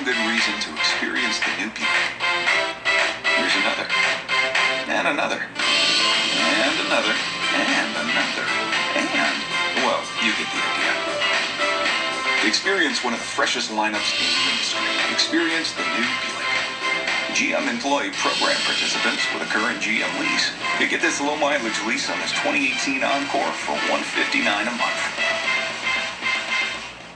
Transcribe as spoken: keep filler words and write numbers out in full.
good reason to experience the new Buick. Here's another, and another, and another, and another, and, well, you get the idea. Experience one of the freshest lineups in the industry. Experience the new Buick. G M employee program participants with a current G M lease. You get this low mileage lease on this twenty eighteen Encore for one hundred fifty-nine dollars a month.